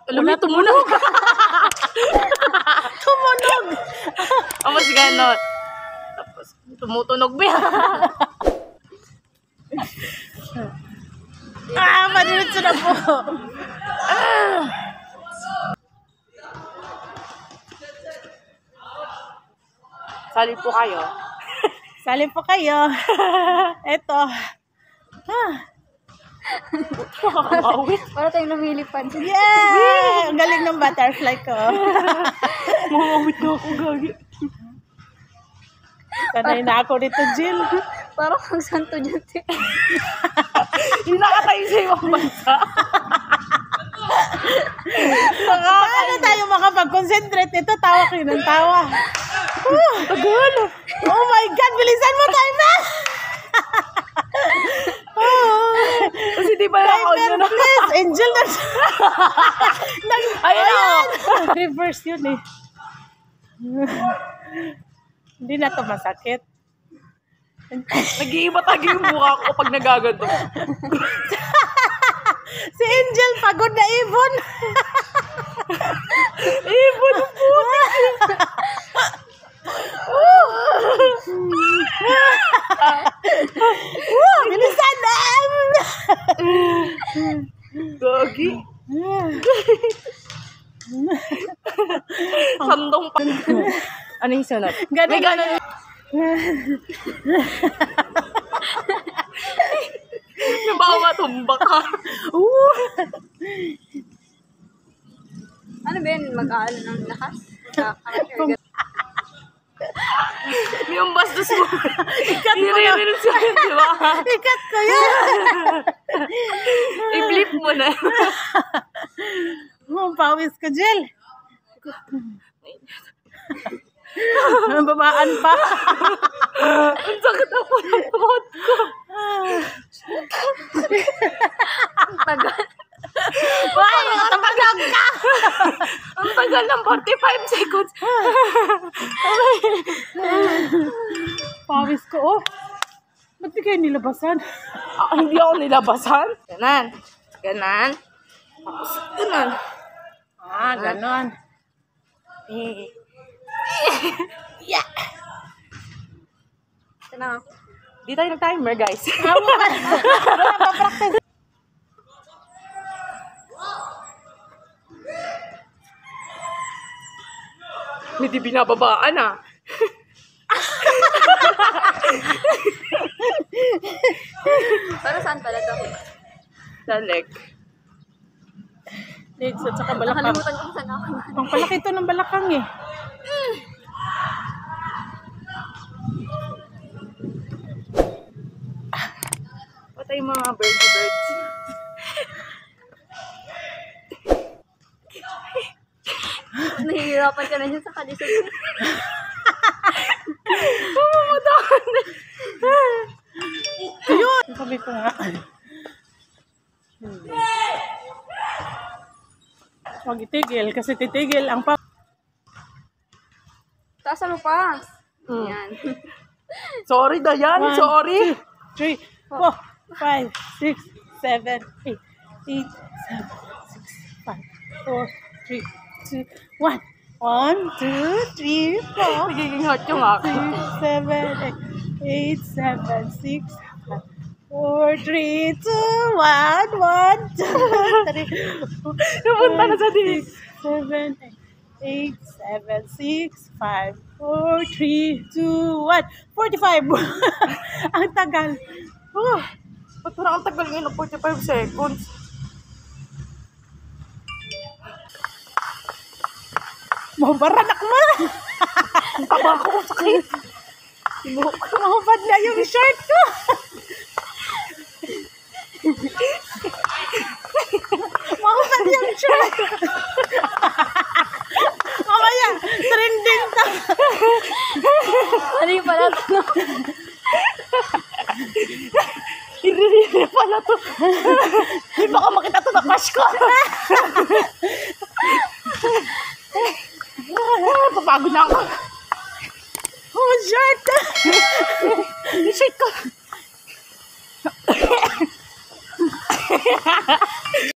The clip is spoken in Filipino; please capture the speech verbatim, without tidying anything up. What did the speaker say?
Alam mo, tumunog. Tumunog. Tapos gano'n. Tapos tumutunog ba yan? Ah, maniritso na po. Ah. Sali po kayo. Sali po kayo. Eto. Ah. Makakawit. Para tayong lumilipad. Yeah! Ang galing ng butterfly ko. Makakawit na ako, gagi. Sanay na ako dito, Jill. Parang kang santo dyan. Hindi nakatayo sa ibang bansa. Paano tayo makapag-concentrate nito? Tawa kayo ng tawa. Oh, Tagal. oh my God! Bilisan mo, timer! Oh. Kasi di ba ako Timer, yun? please! Angel na nag Ayun na. Reverse yun eh. Hindi na to masakit. Nag-iiba tagi yung mukha ko pag nagaganto. Si Angel pagod na ibon. Ibon po. Woo! Bilisan na! Gagi. Sandong pa. Ano yung sunod? Ganun. May ganun. May baka matumba ka. Ooh. Ano ba yun? Mag-aalo ng lakas? May ang bastos mo. Ikat mo na. I-re-release yun, di ba? Ikat ko yun. I-blip mo na. Oh, pawis ka, Jill. Babaan pa. Ang sakit ako ng throat ko. Ang tagal. Why? Tapagang ka. Ang tagal ng forty-five seconds. Pawis ko, oh. Ba't di kayo nilabasan? Ah, hindi ako nilabasan. Ganan. Ganan. Tapos, ganan. Ah, ganon. Eh. Yeah. Ito na ako. Di tayo nag-timer, guys. Hawa ka. Wala pa practice. Hindi binababaan, ah. Para saan pala to? Dalek. Legs at saka balakang. Nakalimutan ko kung saan ako. Ang palaki ito ng balakang eh. Patay mga birdie birds. Nahihirapan ka na dyan sa kalisod. Pumumutawan. Yun! Sabi ko nga. Huwag itigil kasi titigil ang pa... Taasan mo pa. Mm. Yan. Sorry, Dayan. One, Sorry. two, three, four, five, six, seven, eight, eight, seven, six, five, four, three, two, one. One, two, three, four, Nagiging hot yung ako. six, seven, eight, eight, seven, six, five, four, three, two, one, one, two, three, Napunta na sa di. six, seven, eight, eight, seven, six, five, four, three, two, one. forty-five. Ang tagal. Oh. Ba't parang ang tagal ngayon ng forty-five seconds? Mabaranak mo. Ang taba ko, sakit. Mahubad na yung shirt ko. Mahubad yung shirt. Mamaya, trending ta. Ano yung pala ito? Iriri pala to. Hindi baka makita to na crush ko. Papagod na ako. Oh, shirt. Yung shirt ko.